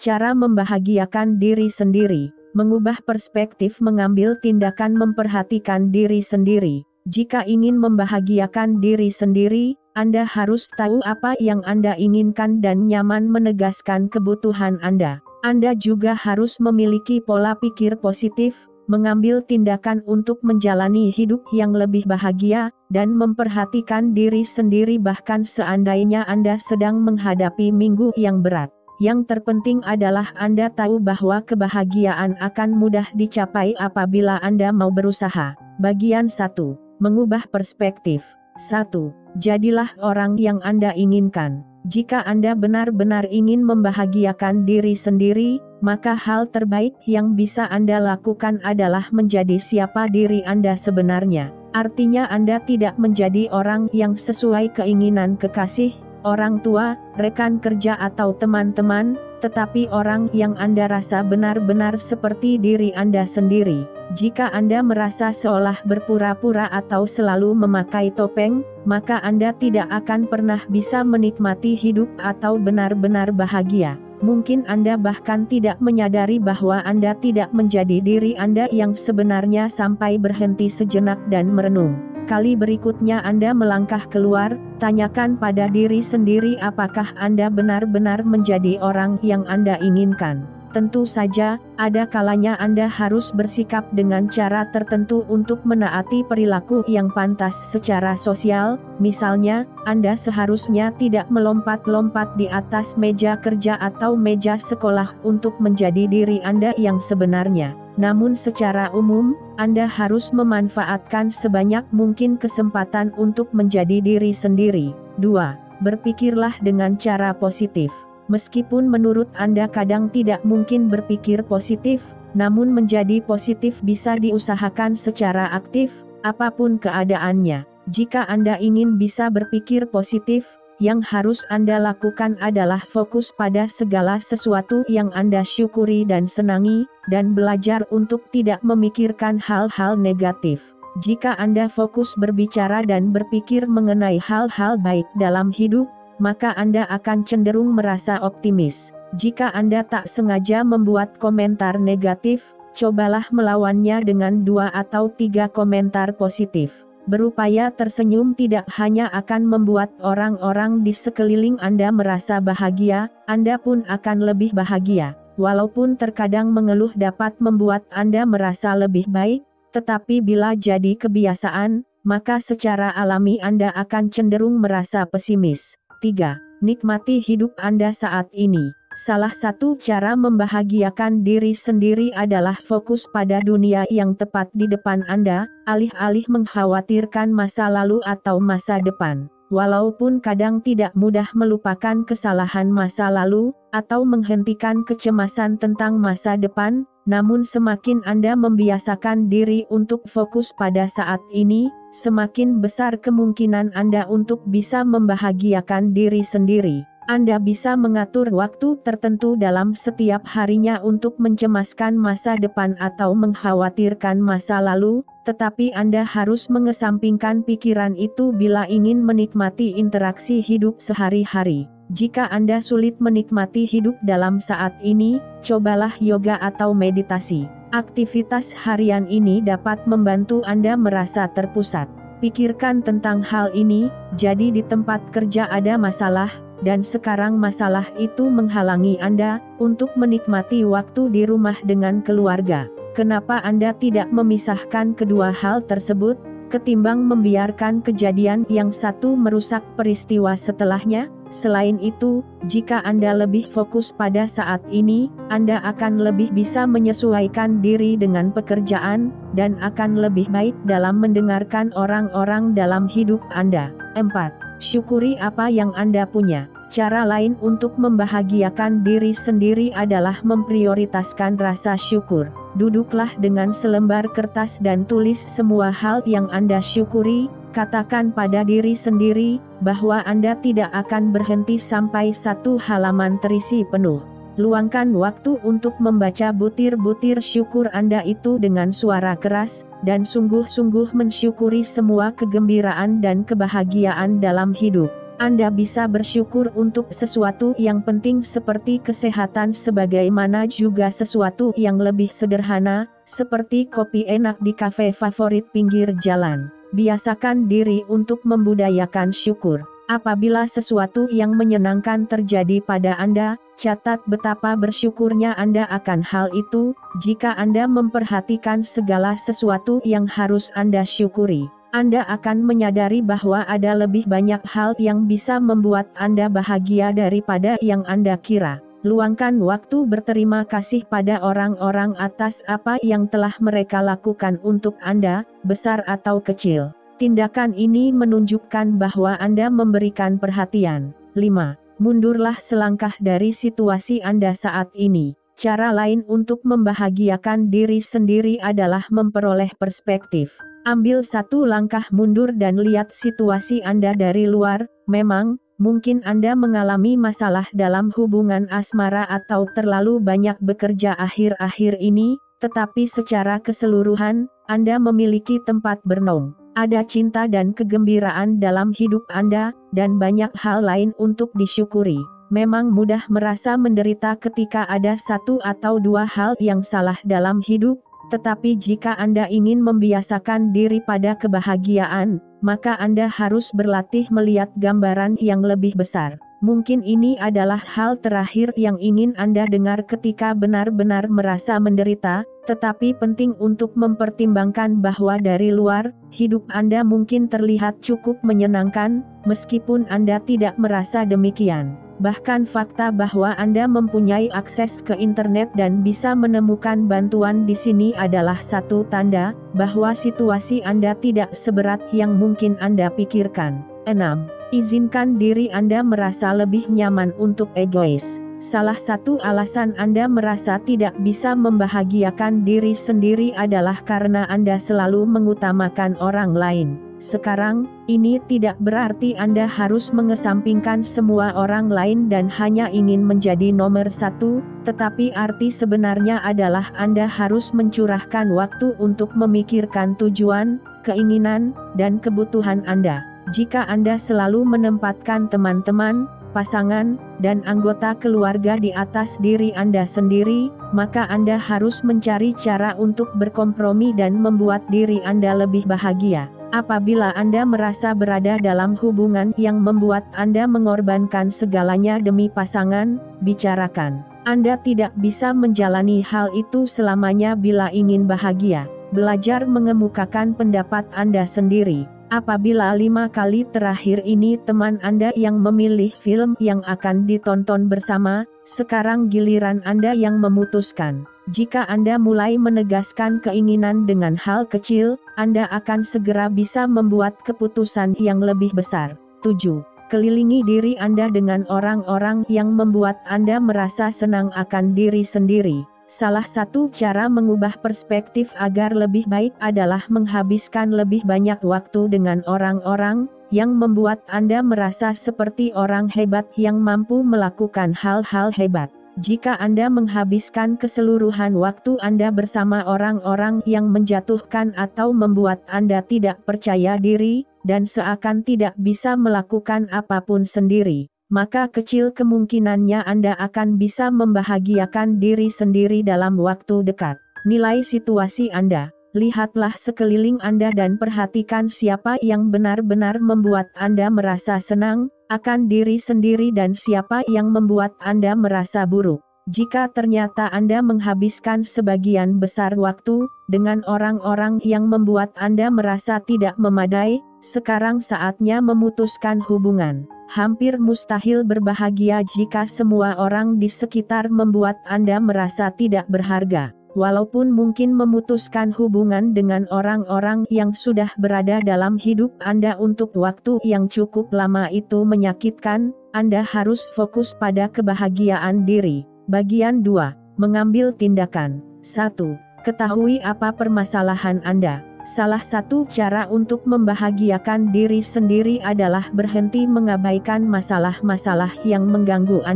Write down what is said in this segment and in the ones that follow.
Cara membahagiakan diri sendiri. Mengubah perspektif, mengambil tindakan, memperhatikan diri sendiri. Jika ingin membahagiakan diri sendiri, Anda harus tahu apa yang Anda inginkan dan nyaman menegaskan kebutuhan Anda. Anda juga harus memiliki pola pikir positif, mengambil tindakan untuk menjalani hidup yang lebih bahagia, dan memperhatikan diri sendiri bahkan seandainya Anda sedang menghadapi minggu yang berat. Yang terpenting adalah Anda tahu bahwa kebahagiaan akan mudah dicapai apabila Anda mau berusaha. Bagian 1. Mengubah perspektif. 1. Jadilah orang yang Anda inginkan. Jika Anda benar-benar ingin membahagiakan diri sendiri, maka hal terbaik yang bisa Anda lakukan adalah menjadi siapa diri Anda sebenarnya. Artinya Anda tidak menjadi orang yang sesuai keinginan kekasih, orang tua, rekan kerja atau teman-teman, tetapi orang yang Anda rasa benar-benar seperti diri Anda sendiri. Jika Anda merasa seolah berpura-pura atau selalu memakai topeng, maka Anda tidak akan pernah bisa menikmati hidup atau benar-benar bahagia. Mungkin Anda bahkan tidak menyadari bahwa Anda tidak menjadi diri Anda yang sebenarnya sampai berhenti sejenak dan merenung. Kali berikutnya Anda melangkah keluar, tanyakan pada diri sendiri apakah Anda benar-benar menjadi orang yang Anda inginkan. Tentu saja, ada kalanya Anda harus bersikap dengan cara tertentu untuk menaati perilaku yang pantas secara sosial, misalnya, Anda seharusnya tidak melompat-lompat di atas meja kerja atau meja sekolah untuk menjadi diri Anda yang sebenarnya. Namun secara umum, Anda harus memanfaatkan sebanyak mungkin kesempatan untuk menjadi diri sendiri. 2. Berpikirlah dengan cara positif. Meskipun menurut Anda kadang tidak mungkin berpikir positif, namun menjadi positif bisa diusahakan secara aktif, apapun keadaannya. Jika Anda ingin bisa berpikir positif, yang harus Anda lakukan adalah fokus pada segala sesuatu yang Anda syukuri dan senangi, dan belajar untuk tidak memikirkan hal-hal negatif. Jika Anda fokus berbicara dan berpikir mengenai hal-hal baik dalam hidup, maka Anda akan cenderung merasa optimis. Jika Anda tak sengaja membuat komentar negatif, cobalah melawannya dengan 2 atau 3 komentar positif. Berupaya tersenyum tidak hanya akan membuat orang-orang di sekeliling Anda merasa bahagia, Anda pun akan lebih bahagia. Walaupun terkadang mengeluh dapat membuat Anda merasa lebih baik, tetapi bila jadi kebiasaan, maka secara alami Anda akan cenderung merasa pesimis. 3. Nikmati hidup Anda saat ini. Salah satu cara membahagiakan diri sendiri adalah fokus pada dunia yang tepat di depan Anda, alih-alih mengkhawatirkan masa lalu atau masa depan. Walaupun kadang tidak mudah melupakan kesalahan masa lalu, atau menghentikan kecemasan tentang masa depan, namun semakin Anda membiasakan diri untuk fokus pada saat ini, semakin besar kemungkinan Anda untuk bisa membahagiakan diri sendiri. Anda bisa mengatur waktu tertentu dalam setiap harinya untuk mencemaskan masa depan atau mengkhawatirkan masa lalu, tetapi Anda harus mengesampingkan pikiran itu bila ingin menikmati interaksi hidup sehari-hari. Jika Anda sulit menikmati hidup dalam saat ini, cobalah yoga atau meditasi. Aktivitas harian ini dapat membantu Anda merasa terpusat. Pikirkan tentang hal ini, jadi di tempat kerja ada masalah, dan sekarang masalah itu menghalangi Anda untuk menikmati waktu di rumah dengan keluarga. Kenapa Anda tidak memisahkan kedua hal tersebut, ketimbang membiarkan kejadian yang satu merusak peristiwa setelahnya? Selain itu, jika Anda lebih fokus pada saat ini, Anda akan lebih bisa menyesuaikan diri dengan pekerjaan, dan akan lebih baik dalam mendengarkan orang-orang dalam hidup Anda. 4. Syukuri apa yang Anda punya. Cara lain untuk membahagiakan diri sendiri adalah memprioritaskan rasa syukur. Duduklah dengan selembar kertas dan tulis semua hal yang Anda syukuri. Katakan pada diri sendiri bahwa Anda tidak akan berhenti sampai satu halaman terisi penuh. Luangkan waktu untuk membaca butir-butir syukur Anda itu dengan suara keras, dan sungguh-sungguh mensyukuri semua kegembiraan dan kebahagiaan dalam hidup. Anda bisa bersyukur untuk sesuatu yang penting seperti kesehatan sebagaimana juga sesuatu yang lebih sederhana, seperti kopi enak di kafe favorit pinggir jalan. Biasakan diri untuk membudayakan syukur. Apabila sesuatu yang menyenangkan terjadi pada Anda, catat betapa bersyukurnya Anda akan hal itu. Jika Anda memperhatikan segala sesuatu yang harus Anda syukuri, Anda akan menyadari bahwa ada lebih banyak hal yang bisa membuat Anda bahagia daripada yang Anda kira. Luangkan waktu berterima kasih pada orang-orang atas apa yang telah mereka lakukan untuk Anda, besar atau kecil. Tindakan ini menunjukkan bahwa Anda memberikan perhatian. 5. Mundurlah selangkah dari situasi Anda saat ini. Cara lain untuk membahagiakan diri sendiri adalah memperoleh perspektif. Ambil satu langkah mundur dan lihat situasi Anda dari luar. Memang, mungkin Anda mengalami masalah dalam hubungan asmara atau terlalu banyak bekerja akhir-akhir ini, tetapi secara keseluruhan, Anda memiliki tempat bernaung. Ada cinta dan kegembiraan dalam hidup Anda, dan banyak hal lain untuk disyukuri. Memang mudah merasa menderita ketika ada satu atau dua hal yang salah dalam hidup, tetapi jika Anda ingin membiasakan diri pada kebahagiaan, maka Anda harus berlatih melihat gambaran yang lebih besar. Mungkin ini adalah hal terakhir yang ingin Anda dengar ketika benar-benar merasa menderita, tetapi penting untuk mempertimbangkan bahwa dari luar, hidup Anda mungkin terlihat cukup menyenangkan, meskipun Anda tidak merasa demikian. Bahkan fakta bahwa Anda mempunyai akses ke internet dan bisa menemukan bantuan di sini adalah satu tanda bahwa situasi Anda tidak seberat yang mungkin Anda pikirkan. 6. Izinkan diri Anda merasa lebih nyaman untuk egois. Salah satu alasan Anda merasa tidak bisa membahagiakan diri sendiri adalah karena Anda selalu mengutamakan orang lain. Sekarang, ini tidak berarti Anda harus mengesampingkan semua orang lain dan hanya ingin menjadi nomor satu, tetapi arti sebenarnya adalah Anda harus mencurahkan waktu untuk memikirkan tujuan, keinginan, dan kebutuhan Anda. Jika Anda selalu menempatkan teman-teman, pasangan, dan anggota keluarga di atas diri Anda sendiri, maka Anda harus mencari cara untuk berkompromi dan membuat diri Anda lebih bahagia. Apabila Anda merasa berada dalam hubungan yang membuat Anda mengorbankan segalanya demi pasangan, bicarakan. Anda tidak bisa menjalani hal itu selamanya bila ingin bahagia. Belajar mengemukakan pendapat Anda sendiri. Apabila 5 kali terakhir ini teman Anda yang memilih film yang akan ditonton bersama, sekarang giliran Anda yang memutuskan. Jika Anda mulai menegaskan keinginan dengan hal kecil, Anda akan segera bisa membuat keputusan yang lebih besar. 7. Kelilingi diri Anda dengan orang-orang yang membuat Anda merasa senang akan diri sendiri. Salah satu cara mengubah perspektif agar lebih baik adalah menghabiskan lebih banyak waktu dengan orang-orang yang membuat Anda merasa seperti orang hebat yang mampu melakukan hal-hal hebat. Jika Anda menghabiskan keseluruhan waktu Anda bersama orang-orang yang menjatuhkan atau membuat Anda tidak percaya diri, dan seakan tidak bisa melakukan apapun sendiri, maka kecil kemungkinannya Anda akan bisa membahagiakan diri sendiri dalam waktu dekat. Nilai situasi Anda. Lihatlah sekeliling Anda dan perhatikan siapa yang benar-benar membuat Anda merasa senang akan diri sendiri dan siapa yang membuat Anda merasa buruk. Jika ternyata Anda menghabiskan sebagian besar waktu dengan orang-orang yang membuat Anda merasa tidak memadai, sekarang saatnya memutuskan hubungan. Hampir mustahil berbahagia jika semua orang di sekitar membuat Anda merasa tidak berharga. Walaupun mungkin memutuskan hubungan dengan orang-orang yang sudah berada dalam hidup Anda untuk waktu yang cukup lama itu menyakitkan, Anda harus fokus pada kebahagiaan diri. Bagian 2. Mengambil tindakan. 1. Ketahui apa permasalahan Anda. Salah satu cara untuk membahagiakan diri sendiri adalah berhenti mengabaikan masalah-masalah yang mengganggu Anda.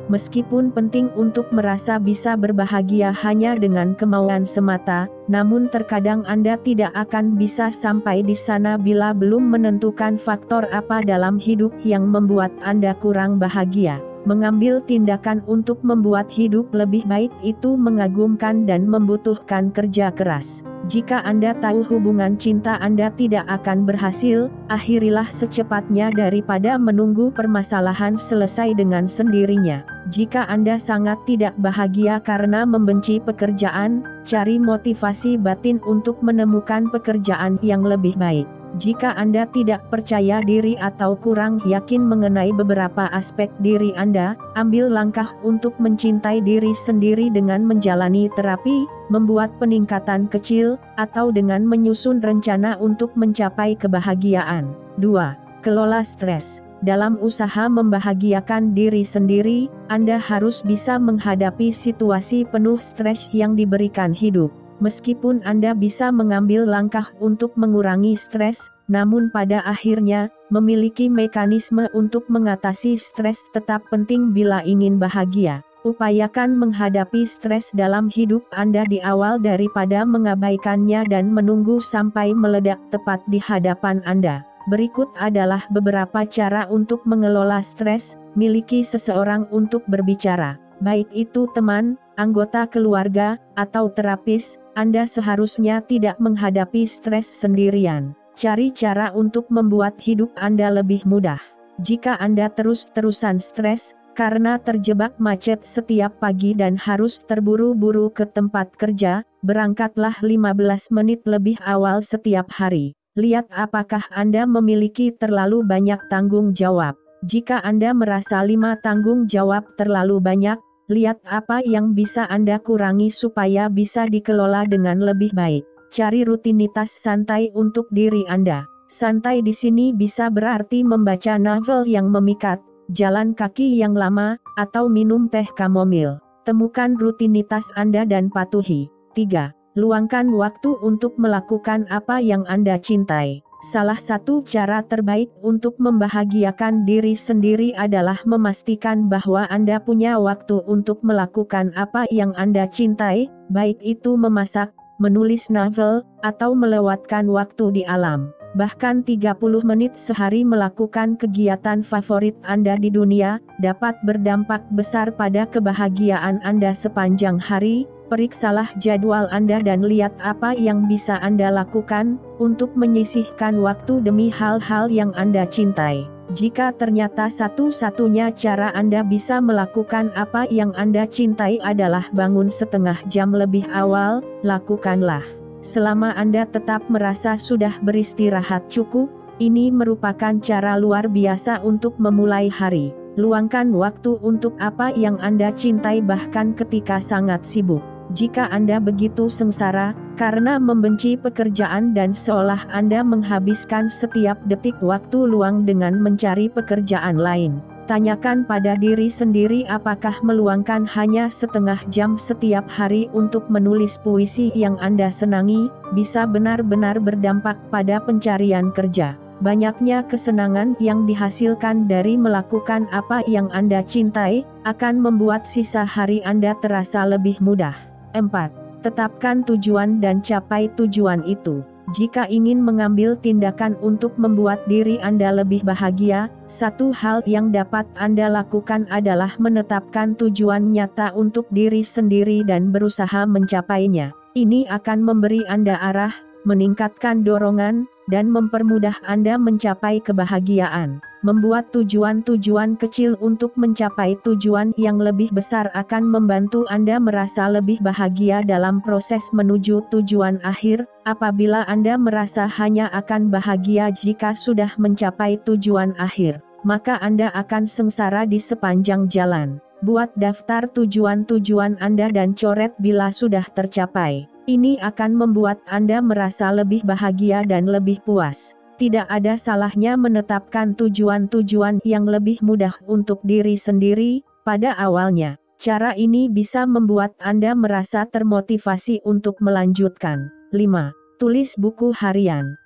Meskipun penting untuk merasa bisa berbahagia hanya dengan kemauan semata, namun terkadang Anda tidak akan bisa sampai di sana bila belum menentukan faktor apa dalam hidup yang membuat Anda kurang bahagia. Mengambil tindakan untuk membuat hidup lebih baik itu mengagumkan dan membutuhkan kerja keras. Jika Anda tahu hubungan cinta Anda tidak akan berhasil, akhirilah secepatnya daripada menunggu permasalahan selesai dengan sendirinya. Jika Anda sangat tidak bahagia karena membenci pekerjaan, cari motivasi batin untuk menemukan pekerjaan yang lebih baik. Jika Anda tidak percaya diri atau kurang yakin mengenai beberapa aspek diri Anda, ambil langkah untuk mencintai diri sendiri dengan menjalani terapi, membuat peningkatan kecil, atau dengan menyusun rencana untuk mencapai kebahagiaan. 2. Kelola stres. Dalam usaha membahagiakan diri sendiri, Anda harus bisa menghadapi situasi penuh stres yang diberikan hidup. Meskipun Anda bisa mengambil langkah untuk mengurangi stres, namun pada akhirnya, memiliki mekanisme untuk mengatasi stres tetap penting bila ingin bahagia. Upayakan menghadapi stres dalam hidup Anda di awal daripada mengabaikannya dan menunggu sampai meledak tepat di hadapan Anda. Berikut adalah beberapa cara untuk mengelola stres. Miliki seseorang untuk berbicara. Baik itu teman, anggota keluarga, atau terapis, Anda seharusnya tidak menghadapi stres sendirian. Cari cara untuk membuat hidup Anda lebih mudah. Jika Anda terus-terusan stres, karena terjebak macet setiap pagi dan harus terburu-buru ke tempat kerja, berangkatlah 15 menit lebih awal setiap hari. Lihat apakah Anda memiliki terlalu banyak tanggung jawab. Jika Anda merasa 5 tanggung jawab terlalu banyak, lihat apa yang bisa Anda kurangi supaya bisa dikelola dengan lebih baik. Cari rutinitas santai untuk diri Anda. Santai di sini bisa berarti membaca novel yang memikat, jalan kaki yang lama, atau minum teh kamomil. Temukan rutinitas Anda dan patuhi. 3. Luangkan waktu untuk melakukan apa yang Anda cintai. Salah satu cara terbaik untuk membahagiakan diri sendiri adalah memastikan bahwa Anda punya waktu untuk melakukan apa yang Anda cintai, baik itu memasak, menulis novel, atau melewatkan waktu di alam. Bahkan 30 menit sehari melakukan kegiatan favorit Anda di dunia, dapat berdampak besar pada kebahagiaan Anda sepanjang hari. Periksalah jadwal Anda dan lihat apa yang bisa Anda lakukan untuk menyisihkan waktu demi hal-hal yang Anda cintai. Jika ternyata satu-satunya cara Anda bisa melakukan apa yang Anda cintai adalah bangun setengah jam lebih awal, lakukanlah. Selama Anda tetap merasa sudah beristirahat cukup, ini merupakan cara luar biasa untuk memulai hari. Luangkan waktu untuk apa yang Anda cintai bahkan ketika sangat sibuk. Jika Anda begitu sengsara, karena membenci pekerjaan dan seolah Anda menghabiskan setiap detik waktu luang dengan mencari pekerjaan lain, tanyakan pada diri sendiri apakah meluangkan hanya setengah jam setiap hari untuk menulis puisi yang Anda senangi, bisa benar-benar berdampak pada pencarian kerja. Banyaknya kesenangan yang dihasilkan dari melakukan apa yang Anda cintai, akan membuat sisa hari Anda terasa lebih mudah. 4. Tetapkan tujuan dan capai tujuan itu. Jika ingin mengambil tindakan untuk membuat diri Anda lebih bahagia, satu hal yang dapat Anda lakukan adalah menetapkan tujuan nyata untuk diri sendiri dan berusaha mencapainya. Ini akan memberi Anda arah, meningkatkan dorongan, dan mempermudah Anda mencapai kebahagiaan. Membuat tujuan-tujuan kecil untuk mencapai tujuan yang lebih besar akan membantu Anda merasa lebih bahagia dalam proses menuju tujuan akhir. Apabila Anda merasa hanya akan bahagia jika sudah mencapai tujuan akhir, maka Anda akan sengsara di sepanjang jalan. Buat daftar tujuan-tujuan Anda dan coret bila sudah tercapai. Ini akan membuat Anda merasa lebih bahagia dan lebih puas. Tidak ada salahnya menetapkan tujuan-tujuan yang lebih mudah untuk diri sendiri pada awalnya. Cara ini bisa membuat Anda merasa termotivasi untuk melanjutkan. 5. Tulis buku harian.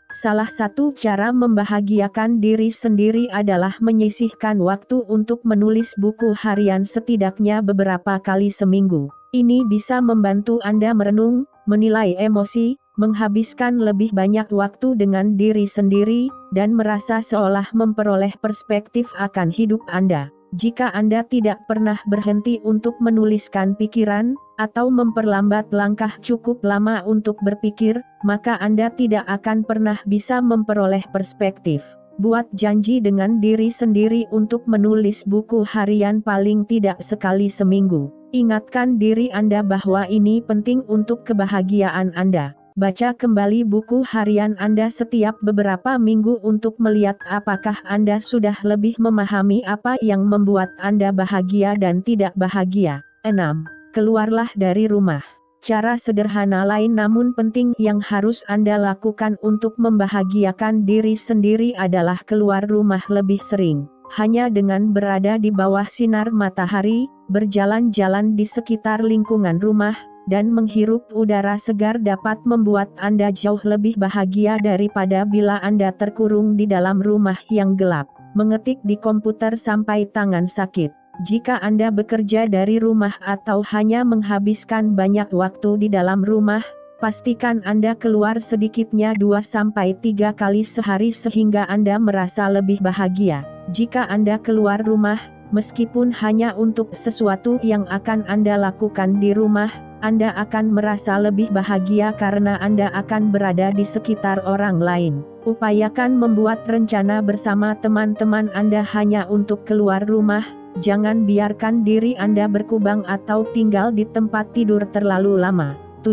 Salah satu cara membahagiakan diri sendiri adalah menyisihkan waktu untuk menulis buku harian setidaknya beberapa kali seminggu. Ini bisa membantu Anda merenung, menilai emosi, menghabiskan lebih banyak waktu dengan diri sendiri, dan merasa seolah memperoleh perspektif akan hidup Anda. Jika Anda tidak pernah berhenti untuk menuliskan pikiran, atau memperlambat langkah cukup lama untuk berpikir, maka Anda tidak akan pernah bisa memperoleh perspektif. Buat janji dengan diri sendiri untuk menulis buku harian paling tidak sekali seminggu. Ingatkan diri Anda bahwa ini penting untuk kebahagiaan Anda. Baca kembali buku harian Anda setiap beberapa minggu untuk melihat apakah Anda sudah lebih memahami apa yang membuat Anda bahagia dan tidak bahagia. 6. Keluarlah dari rumah. Cara sederhana lain namun penting yang harus Anda lakukan untuk membahagiakan diri sendiri adalah keluar rumah lebih sering. Hanya dengan berada di bawah sinar matahari, berjalan-jalan di sekitar lingkungan rumah, dan menghirup udara segar dapat membuat Anda jauh lebih bahagia daripada bila Anda terkurung di dalam rumah yang gelap, mengetik di komputer sampai tangan sakit. Jika Anda bekerja dari rumah atau hanya menghabiskan banyak waktu di dalam rumah, pastikan Anda keluar sedikitnya 2-3 kali sehari sehingga Anda merasa lebih bahagia. Jika Anda keluar rumah, meskipun hanya untuk sesuatu yang akan Anda lakukan di rumah, Anda akan merasa lebih bahagia karena Anda akan berada di sekitar orang lain. Upayakan membuat rencana bersama teman-teman Anda hanya untuk keluar rumah. Jangan biarkan diri Anda berkubang atau tinggal di tempat tidur terlalu lama.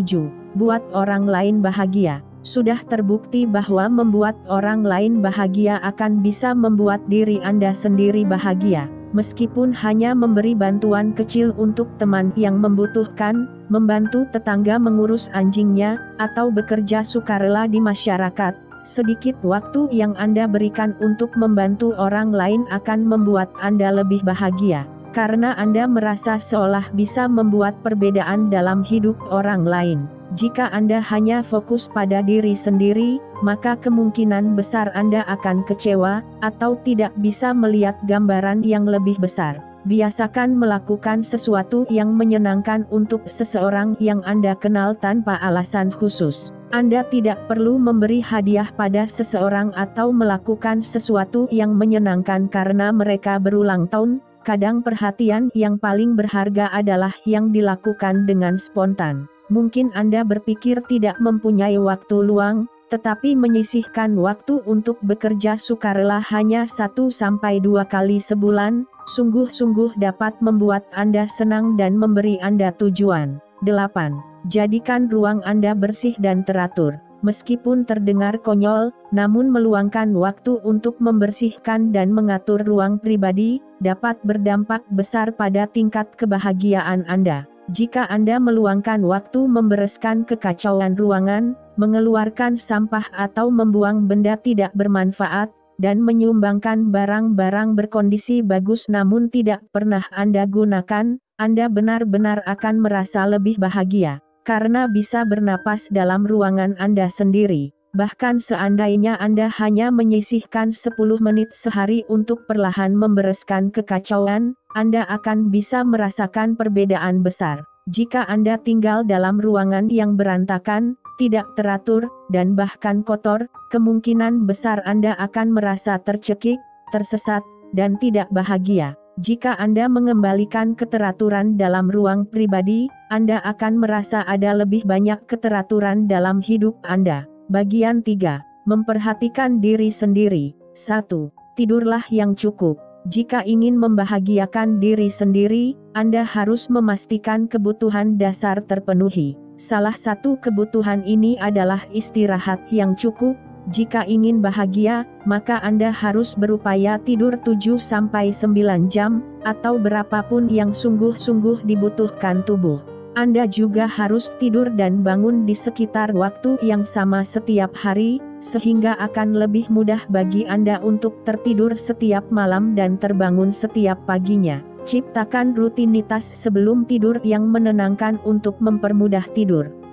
7. Buat orang lain bahagia. Sudah terbukti bahwa membuat orang lain bahagia akan bisa membuat diri Anda sendiri bahagia. Meskipun hanya memberi bantuan kecil untuk teman yang membutuhkan, membantu tetangga mengurus anjingnya, atau bekerja sukarela di masyarakat, sedikit waktu yang Anda berikan untuk membantu orang lain akan membuat Anda lebih bahagia. Karena Anda merasa seolah bisa membuat perbedaan dalam hidup orang lain. Jika Anda hanya fokus pada diri sendiri, maka kemungkinan besar Anda akan kecewa, atau tidak bisa melihat gambaran yang lebih besar. Biasakan melakukan sesuatu yang menyenangkan untuk seseorang yang Anda kenal tanpa alasan khusus. Anda tidak perlu memberi hadiah pada seseorang atau melakukan sesuatu yang menyenangkan karena mereka berulang tahun. Kadang perhatian yang paling berharga adalah yang dilakukan dengan spontan. Mungkin Anda berpikir tidak mempunyai waktu luang, tetapi menyisihkan waktu untuk bekerja sukarela hanya 1-2 kali sebulan, sungguh-sungguh dapat membuat Anda senang dan memberi Anda tujuan. 8. Jadikan ruang Anda bersih dan teratur. Meskipun terdengar konyol, namun meluangkan waktu untuk membersihkan dan mengatur ruang pribadi, dapat berdampak besar pada tingkat kebahagiaan Anda. Jika Anda meluangkan waktu membereskan kekacauan ruangan, mengeluarkan sampah atau membuang benda tidak bermanfaat, dan menyumbangkan barang-barang berkondisi bagus namun tidak pernah Anda gunakan, Anda benar-benar akan merasa lebih bahagia. Karena bisa bernapas dalam ruangan Anda sendiri. Bahkan seandainya Anda hanya menyisihkan 10 menit sehari untuk perlahan membereskan kekacauan, Anda akan bisa merasakan perbedaan besar. Jika Anda tinggal dalam ruangan yang berantakan, tidak teratur, dan bahkan kotor, kemungkinan besar Anda akan merasa tercekik, tersesat, dan tidak bahagia. Jika Anda mengembalikan keteraturan dalam ruang pribadi, Anda akan merasa ada lebih banyak keteraturan dalam hidup Anda. Bagian 3. Memperhatikan diri sendiri. 1. Tidurlah yang cukup. Jika ingin membahagiakan diri sendiri, Anda harus memastikan kebutuhan dasar terpenuhi. Salah satu kebutuhan ini adalah istirahat yang cukup. Jika ingin bahagia, maka Anda harus berupaya tidur 7-9 jam, atau berapapun yang sungguh-sungguh dibutuhkan tubuh. Anda juga harus tidur dan bangun di sekitar waktu yang sama setiap hari, sehingga akan lebih mudah bagi Anda untuk tertidur setiap malam dan terbangun setiap paginya. Ciptakan rutinitas sebelum tidur yang menenangkan untuk mempermudah tidur.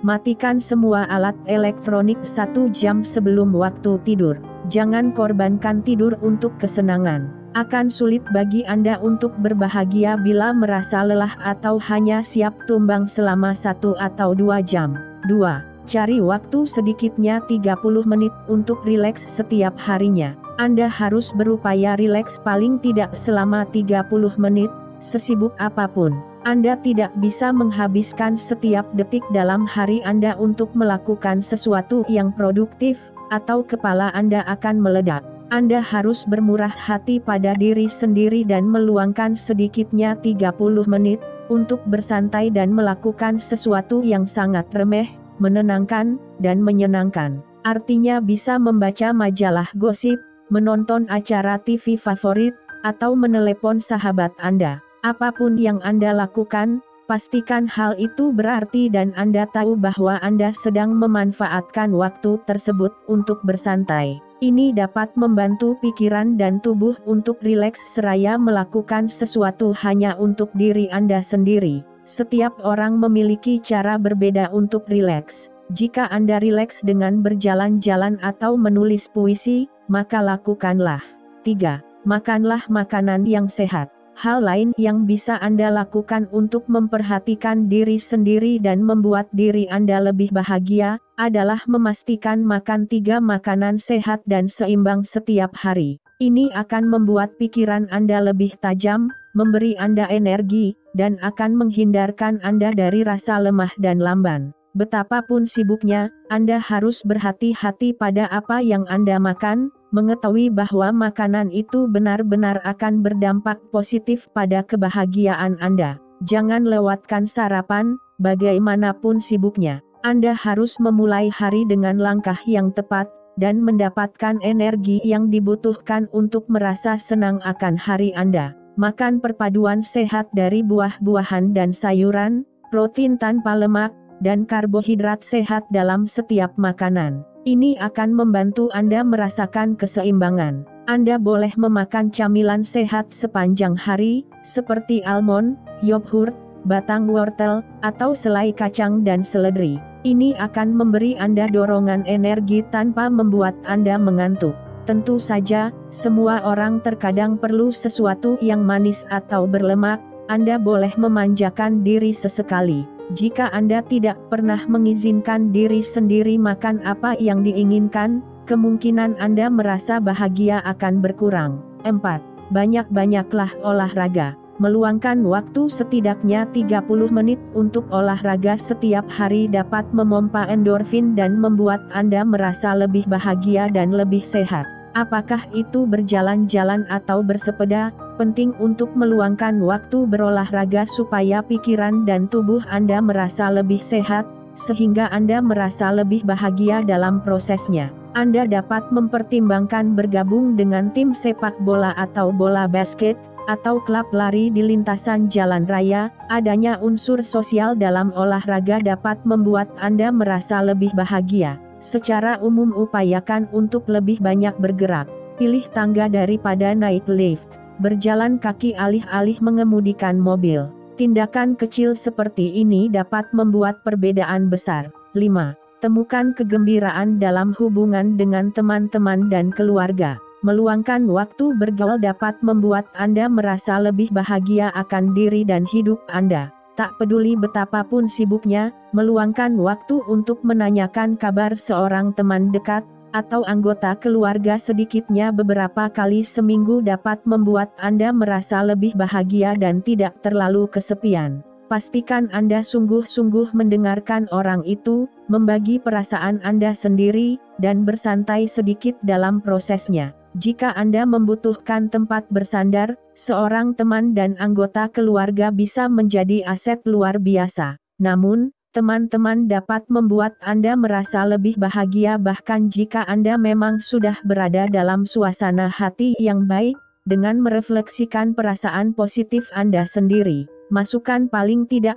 Matikan semua alat elektronik 1 jam sebelum waktu tidur. Jangan korbankan tidur untuk kesenangan. Akan sulit bagi Anda untuk berbahagia bila merasa lelah atau hanya siap tumbang selama 1 atau 2 jam. 2. Cari waktu sedikitnya 30 menit untuk rileks setiap harinya. Anda harus berupaya rileks paling tidak selama 30 menit, sesibuk apapun. Anda tidak bisa menghabiskan setiap detik dalam hari Anda untuk melakukan sesuatu yang produktif, atau kepala Anda akan meledak. Anda harus bermurah hati pada diri sendiri dan meluangkan sedikitnya 30 menit, untuk bersantai dan melakukan sesuatu yang sangat remeh, menenangkan, dan menyenangkan. Artinya bisa membaca majalah gosip, menonton acara TV favorit, atau menelepon sahabat Anda. Apapun yang Anda lakukan, pastikan hal itu berarti dan Anda tahu bahwa Anda sedang memanfaatkan waktu tersebut untuk bersantai. Ini dapat membantu pikiran dan tubuh untuk rileks seraya melakukan sesuatu hanya untuk diri Anda sendiri. Setiap orang memiliki cara berbeda untuk rileks. Jika Anda rileks dengan berjalan-jalan atau menulis puisi, maka lakukanlah. 3. Makanlah makanan yang sehat. Hal lain yang bisa Anda lakukan untuk memperhatikan diri sendiri dan membuat diri Anda lebih bahagia, adalah memastikan makan 3 makanan sehat dan seimbang setiap hari. Ini akan membuat pikiran Anda lebih tajam, memberi Anda energi, dan akan menghindarkan Anda dari rasa lemah dan lamban. Betapapun sibuknya, Anda harus berhati-hati pada apa yang Anda makan, mengetahui bahwa makanan itu benar-benar akan berdampak positif pada kebahagiaan Anda. Jangan lewatkan sarapan, bagaimanapun sibuknya. Anda harus memulai hari dengan langkah yang tepat, dan mendapatkan energi yang dibutuhkan untuk merasa senang akan hari Anda. Makan perpaduan sehat dari buah-buahan dan sayuran, protein tanpa lemak, dan karbohidrat sehat dalam setiap makanan. Ini akan membantu Anda merasakan keseimbangan. Anda boleh memakan camilan sehat sepanjang hari, seperti almond, yogurt, batang wortel, atau selai kacang dan seledri. Ini akan memberi Anda dorongan energi tanpa membuat Anda mengantuk. Tentu saja, semua orang terkadang perlu sesuatu yang manis atau berlemak. Anda boleh memanjakan diri sesekali. Jika Anda tidak pernah mengizinkan diri sendiri makan apa yang diinginkan, kemungkinan Anda merasa bahagia akan berkurang. 4. Banyak-banyaklah olahraga. Meluangkan waktu setidaknya 30 menit untuk olahraga setiap hari dapat memompa endorfin dan membuat Anda merasa lebih bahagia dan lebih sehat. Apakah itu berjalan-jalan atau bersepeda, penting untuk meluangkan waktu berolahraga supaya pikiran dan tubuh Anda merasa lebih sehat, sehingga Anda merasa lebih bahagia dalam prosesnya. Anda dapat mempertimbangkan bergabung dengan tim sepak bola atau bola basket, atau klub lari di lintasan jalan raya. Adanya unsur sosial dalam olahraga dapat membuat Anda merasa lebih bahagia. Secara umum upayakan untuk lebih banyak bergerak. Pilih tangga daripada naik lift. Berjalan kaki alih-alih mengemudikan mobil. Tindakan kecil seperti ini dapat membuat perbedaan besar. 5. Temukan kegembiraan dalam hubungan dengan teman-teman dan keluarga. Meluangkan waktu bergaul dapat membuat Anda merasa lebih bahagia akan diri dan hidup Anda. Tak peduli betapapun sibuknya, meluangkan waktu untuk menanyakan kabar seorang teman dekat, atau anggota keluarga sedikitnya beberapa kali seminggu dapat membuat Anda merasa lebih bahagia dan tidak terlalu kesepian. Pastikan Anda sungguh-sungguh mendengarkan orang itu, membagi perasaan Anda sendiri, dan bersantai sedikit dalam prosesnya. Jika Anda membutuhkan tempat bersandar, seorang teman dan anggota keluarga bisa menjadi aset luar biasa. Namun, teman-teman dapat membuat Anda merasa lebih bahagia bahkan jika Anda memang sudah berada dalam suasana hati yang baik, dengan merefleksikan perasaan positif Anda sendiri. Masukkan paling tidak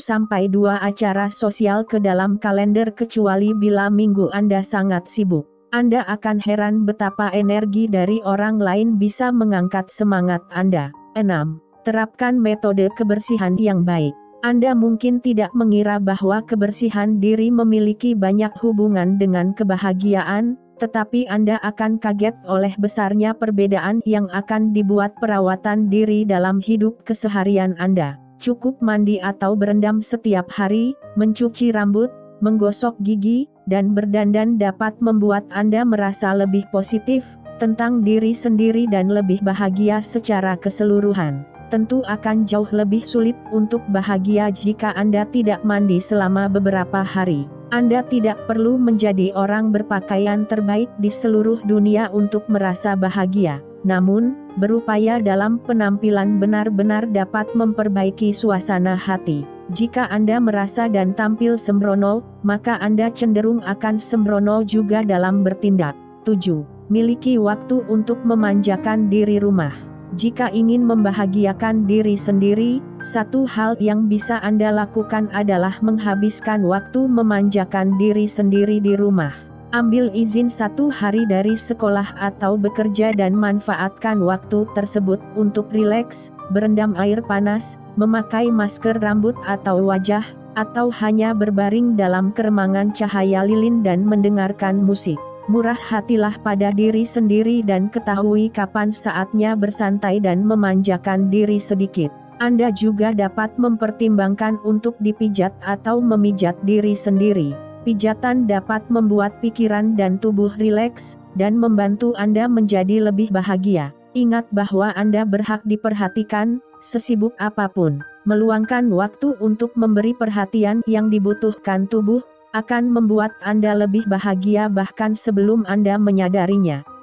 1-2 acara sosial ke dalam kalender kecuali bila minggu Anda sangat sibuk. Anda akan heran betapa energi dari orang lain bisa mengangkat semangat Anda. 6. Terapkan metode kebersihan yang baik. Anda mungkin tidak mengira bahwa kebersihan diri memiliki banyak hubungan dengan kebahagiaan, tetapi Anda akan kaget oleh besarnya perbedaan yang akan dibuat perawatan diri dalam hidup keseharian Anda. Cukup mandi atau berendam setiap hari, mencuci rambut, menggosok gigi, dan berdandan dapat membuat Anda merasa lebih positif tentang diri sendiri dan lebih bahagia secara keseluruhan. Tentu akan jauh lebih sulit untuk bahagia jika Anda tidak mandi selama beberapa hari. Anda tidak perlu menjadi orang berpakaian terbaik di seluruh dunia untuk merasa bahagia. Namun, berupaya dalam penampilan benar-benar dapat memperbaiki suasana hati. Jika Anda merasa dan tampil sembrono, maka Anda cenderung akan sembrono juga dalam bertindak. 7. Miliki waktu untuk memanjakan diri rumah. Jika ingin membahagiakan diri sendiri, satu hal yang bisa Anda lakukan adalah menghabiskan waktu memanjakan diri sendiri di rumah. Ambil izin 1 hari dari sekolah atau bekerja dan manfaatkan waktu tersebut untuk rileks, berendam air panas, memakai masker rambut atau wajah, atau hanya berbaring dalam keremangan cahaya lilin dan mendengarkan musik. Murah hatilah pada diri sendiri dan ketahui kapan saatnya bersantai dan memanjakan diri sedikit. Anda juga dapat mempertimbangkan untuk dipijat atau memijat diri sendiri. Pijatan dapat membuat pikiran dan tubuh rileks, dan membantu Anda menjadi lebih bahagia. Ingat bahwa Anda berhak diperhatikan, sesibuk apapun. Meluangkan waktu untuk memberi perhatian yang dibutuhkan tubuh, akan membuat Anda lebih bahagia bahkan sebelum Anda menyadarinya.